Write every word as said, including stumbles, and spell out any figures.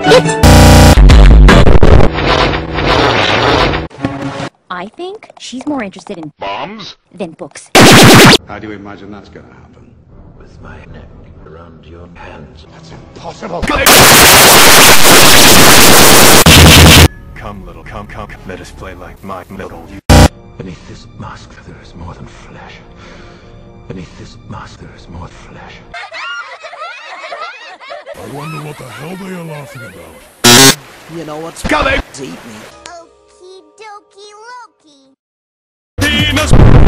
I think she's more interested in bombs than books. How do you imagine that's gonna happen? With my neck around your hands. That's impossible. Come, little, come, come, let us play like my little you. Beneath this mask there is more than flesh. Beneath this mask there is more flesh. I wonder what the hell they are laughing about. You know what's coming? Eat me. Okie dokie Loki. Penis.